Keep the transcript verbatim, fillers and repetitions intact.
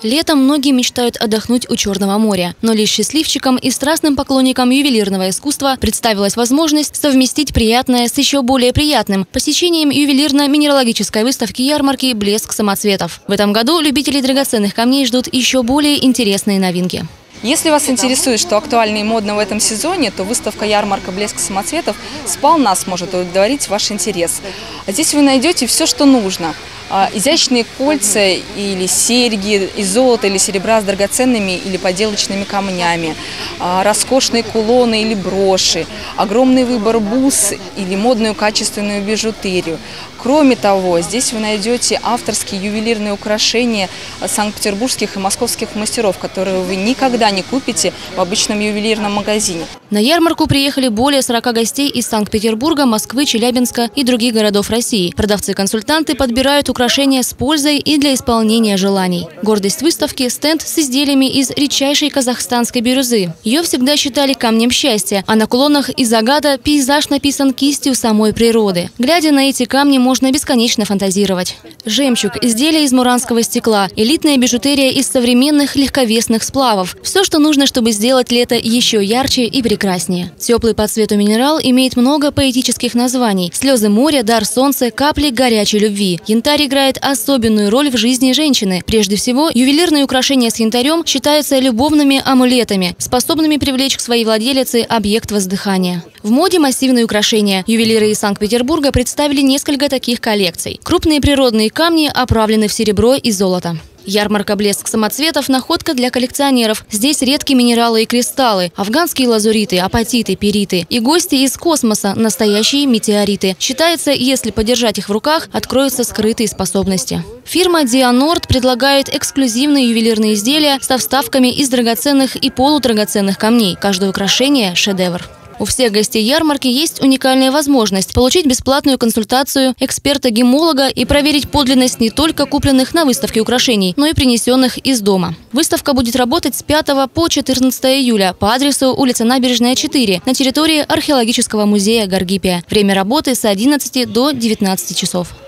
Летом многие мечтают отдохнуть у Черного моря. Но лишь счастливчикам и страстным поклонникам ювелирного искусства представилась возможность совместить приятное с еще более приятным – посещением ювелирно-минералогической выставки ярмарки «Блеск самоцветов». В этом году любителей драгоценных камней ждут еще более интересные новинки. Если вас интересует, что актуально и модно в этом сезоне, то выставка «Ярмарка. Блеск самоцветов» сполна сможет удовлетворить ваш интерес. Здесь вы найдете все, что нужно. Изящные кольца или серьги из золота или серебра с драгоценными или поделочными камнями, роскошные кулоны или броши, огромный выбор бус или модную качественную бижутерию. Кроме того, здесь вы найдете авторские ювелирные украшения санкт-петербургских и московских мастеров, которые вы никогда не купите в обычном ювелирном магазине. На ярмарку приехали более сорока гостей из Санкт-Петербурга, Москвы, Челябинска и других городов России. Продавцы-консультанты подбирают украшения с пользой и для исполнения желаний. Гордость выставки – стенд с изделиями из редчайшей казахстанской бирюзы. Ее всегда считали камнем счастья, а на кулонах из агата пейзаж написан кистью самой природы. Глядя на эти камни, можно бесконечно фантазировать. Жемчуг, изделия из муранского стекла, элитная бижутерия из современных легковесных сплавов. Все, что нужно, чтобы сделать лето еще ярче и прекраснее. Теплый по цвету минерал имеет много поэтических названий. Слезы моря, дар солнца, капли горячей любви. Янтарь играет особенную роль в жизни женщины. Прежде всего, ювелирные украшения с янтарем считаются любовными амулетами, способными привлечь к своей владелице объект воздыхания. В моде массивные украшения. Ювелиры из Санкт-Петербурга представили несколько таких коллекций. Крупные природные камни оправлены в серебро и золото. Ярмарка «Блеск самоцветов» – находка для коллекционеров. Здесь редкие минералы и кристаллы, афганские лазуриты, апатиты, периты. И гости из космоса – настоящие метеориты. Считается, если подержать их в руках, откроются скрытые способности. Фирма «Дианорд» предлагает эксклюзивные ювелирные изделия со вставками из драгоценных и полудрагоценных камней. Каждое украшение – шедевр. У всех гостей ярмарки есть уникальная возможность получить бесплатную консультацию эксперта-гемолога и проверить подлинность не только купленных на выставке украшений, но и принесенных из дома. Выставка будет работать с пятого по четырнадцатое июля по адресу улица Набережная, четыре на территории археологического музея Гаргипия. Время работы с одиннадцати до девятнадцати часов.